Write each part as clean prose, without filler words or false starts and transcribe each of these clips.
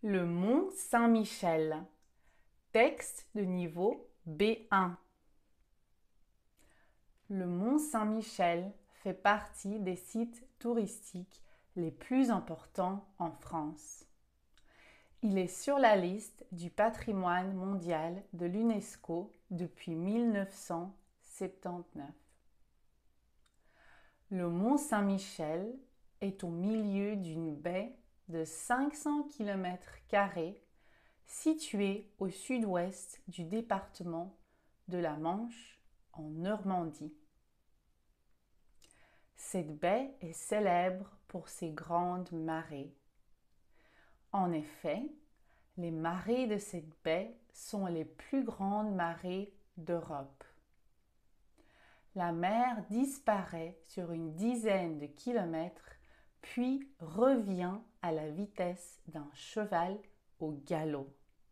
Le mont Saint-Michel. Texte de niveau B1. Le mont Saint-Michel fait partie des sites touristiques les plus importants en France. Il est sur la liste du patrimoine mondial de l'UNESCO depuis 1979. Le mont Saint-Michel est au milieu d'une baie de 500 km² située au sud-ouest du département de la Manche en Normandie. Cette baie est célèbre pour ses grandes marées. En effet, les marées de cette baie sont les plus grandes marées d'Europe. La mer disparaît sur une dizaine de kilomètres, puis revient à la vitesse d'un cheval au galop.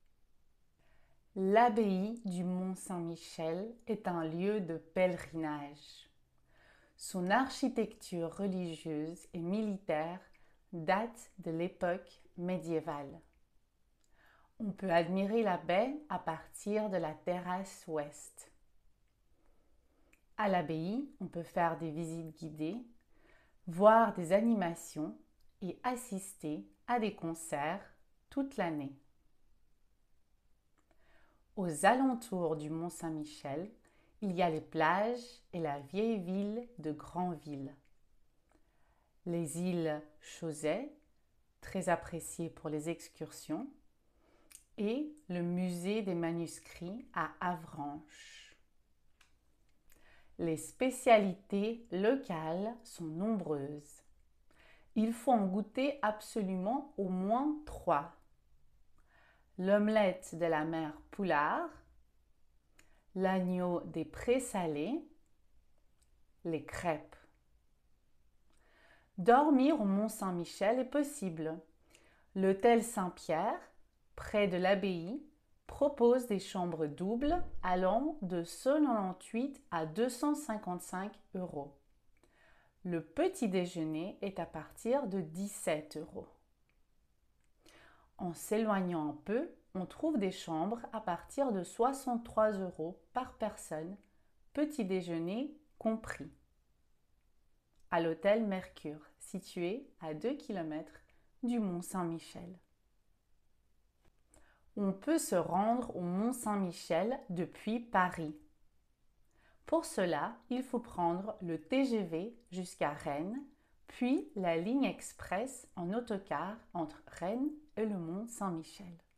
L'abbaye du Mont Saint-Michel est un lieu de pèlerinage. Son architecture religieuse et militaire date de l'époque médiévale. On peut admirer la baie à partir de la terrasse ouest. À l'abbaye, on peut faire des visites guidées, voir des animations et assister à des concerts toute l'année. Aux alentours du Mont Saint-Michel, il y a les plages et la vieille ville de Granville. Les îles Chausey, très appréciées pour les excursions, et le musée des manuscrits à Avranches. Les spécialités locales sont nombreuses. Il faut en goûter absolument au moins 3. L'omelette de la mère Poulard, l'agneau des prés salés, les crêpes. Dormir au Mont Saint-Michel est possible. L'hôtel Saint-Pierre, près de l'abbaye, propose des chambres doubles allant de 198 à 255 €. Le petit déjeuner est à partir de 17 €. En s'éloignant un peu, on trouve des chambres à partir de 63 € par personne, petit déjeuner compris. À l'hôtel Mercure, situé à 2 km du Mont Saint-Michel. On peut se rendre au Mont Saint-Michel depuis Paris. Pour cela, il faut prendre le TGV jusqu'à Rennes, puis la ligne express en autocar entre Rennes et le Mont Saint-Michel.